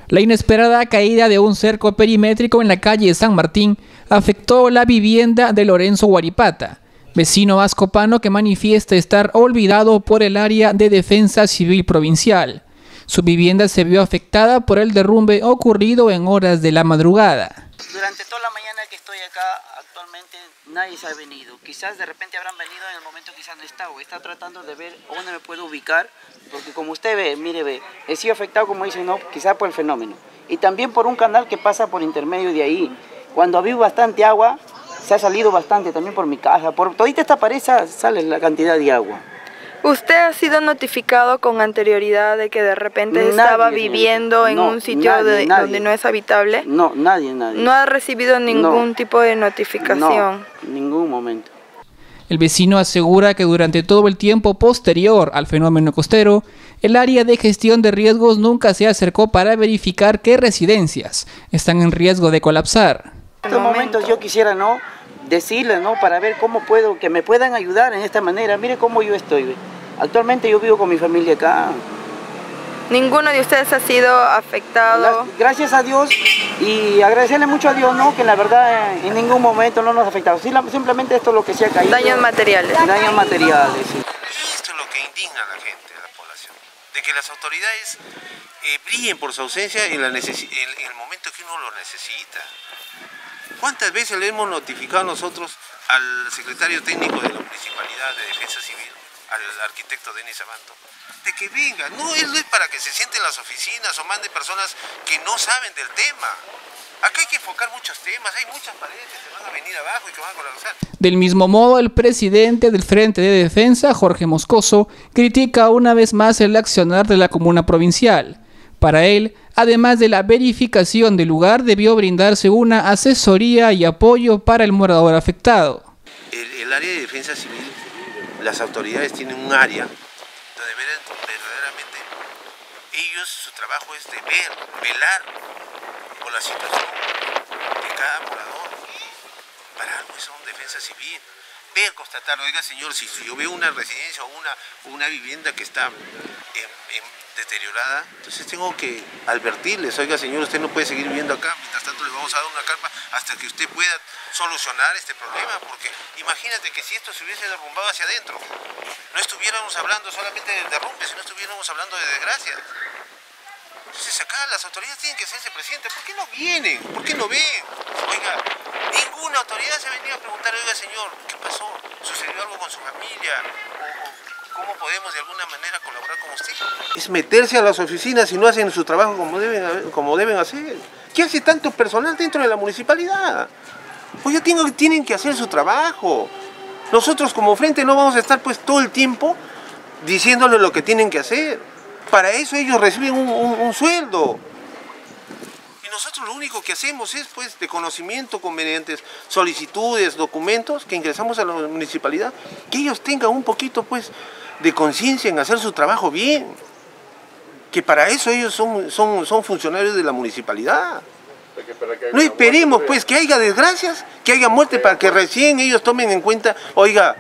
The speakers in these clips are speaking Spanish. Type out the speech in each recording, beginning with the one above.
La inesperada caída de un cerco perimétrico en la calle San Martín afectó la vivienda de Lorenzo Guaripata, vecino ascopano que manifiesta estar olvidado por el área de defensa civil provincial. Su vivienda se vio afectada por el derrumbe ocurrido en horas de la madrugada. Durante toda la mañana que estoy acá, actualmente nadie se ha venido. Quizás de repente habrán venido en el momento quizás no está, o está tratando de ver dónde me puedo ubicar, porque como usted ve, mire, he sido afectado, como dicen, no, quizás por el fenómeno. Y también por un canal que pasa por intermedio de ahí. Cuando ha habido bastante agua, se ha salido bastante también por mi casa. Por todita esta pared sale la cantidad de agua. ¿Usted ha sido notificado con anterioridad de que de repente estaba viviendo en un sitio donde no es habitable? No, nadie. ¿No ha recibido ningún tipo de notificación? No, en ningún momento. El vecino asegura que durante todo el tiempo posterior al fenómeno costero, el área de gestión de riesgos nunca se acercó para verificar qué residencias están en riesgo de colapsar. En estos momentos yo quisiera decirles, para ver cómo puedo, que me puedan ayudar en esta manera. Mire cómo yo estoy. Actualmente yo vivo con mi familia acá. ¿Ninguno de ustedes ha sido afectado? Gracias a Dios y agradecerle mucho a Dios, que la verdad en ningún momento no nos ha afectado. Simplemente esto es lo que se ha caído. Daños materiales. Daños materiales, sí. Esto es lo que indigna a la gente, a la población. De que las autoridades brillen por su ausencia en el momento que uno lo necesita. ¿Cuántas veces le hemos notificado nosotros al secretario técnico de la Municipalidad de Defensa Civil, al arquitecto Denis Abanto, de que venga? No es para que se sienten en las oficinas o mande personas que no saben del tema. Acá hay que enfocar muchos temas, hay muchas paredes que se van a venir abajo y que van a colapsar. Del mismo modo, el presidente del Frente de Defensa, Jorge Moscoso, critica una vez más el accionar de la comuna provincial. Para él, además de la verificación del lugar, debió brindarse una asesoría y apoyo para el morador afectado. El área de defensa civil, las autoridades tienen un área donde verdaderamente ellos, su trabajo es de velar por la situación de cada morador. Para algo son defensa civil. Ver, constatar, oiga señor, si yo veo una residencia o una vivienda que está deteriorada, entonces tengo que advertirles, oiga señor, usted no puede seguir viviendo acá, mientras tanto le vamos a dar una carpa hasta que usted pueda solucionar este problema, porque imagínate que si esto se hubiese derrumbado hacia adentro, no estuviéramos hablando solamente del derrumbe, sino estuviéramos hablando de desgracias. Entonces acá las autoridades tienen que hacerse presentes. ¿Por qué no vienen? ¿Por qué no ven? Oiga, ninguna autoridad se ha venido a preguntar, oiga señor, ¿qué pasó? ¿Sucedió algo con su familia? ¿Cómo podemos de alguna manera colaborar con usted? Es meterse a las oficinas y no hacen su trabajo como deben hacer. ¿Qué hace tanto personal dentro de la municipalidad? Pues ya tienen que hacer su trabajo. Nosotros como frente no vamos a estar pues todo el tiempo diciéndoles lo que tienen que hacer. Para eso ellos reciben un sueldo. Y nosotros lo único que hacemos es pues de conocimiento mediante solicitudes, documentos que ingresamos a la municipalidad, que ellos tengan un poquito pues de conciencia en hacer su trabajo bien. Que para eso ellos son funcionarios de la municipalidad. No esperemos pues que haya desgracias, que haya muerte para que recién ellos tomen en cuenta, oiga,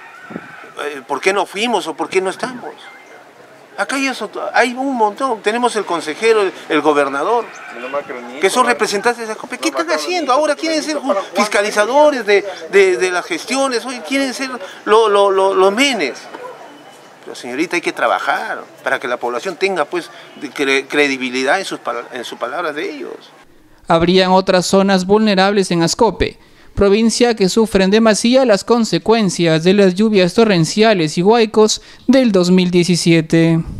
¿por qué no fuimos o por qué no estamos? Acá hay un montón, tenemos el consejero, el gobernador, que son representantes de ASCOPE. ¿Qué están haciendo? Ahora quieren ser fiscalizadores de las gestiones, hoy quieren ser los menes. Pero señorita, hay que trabajar para que la población tenga pues credibilidad en sus palabras de ellos. Habrían otras zonas vulnerables en ASCOPE, provincia que sufre en demasía las consecuencias de las lluvias torrenciales y huaicos del 2017.